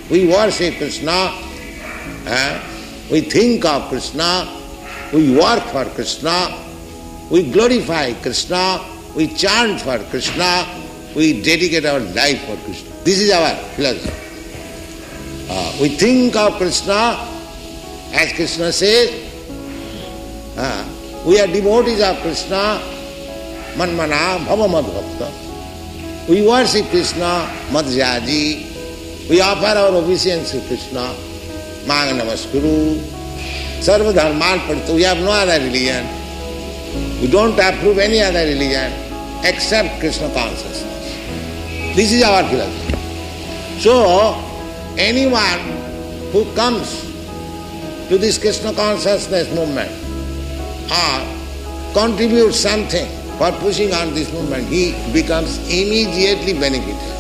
We worship Krishna, we think of Krishna, we work for Krishna, we glorify Krishna, we chant for Krishna, we dedicate our life for Krishna. This is our philosophy. We think of Krishna, as Krishna says, we are devotees of Krishna, manmana bhava madbhakta. We worship Krishna, madhyaji. We offer our obeisance to Krishna, mang namaskuru, sarva dharman pradita. We have no other religion. We don't approve any other religion except Krishna consciousness. This is our philosophy. So, anyone who comes to this Krishna consciousness movement or contributes something for pushing on this movement, he becomes immediately benefited.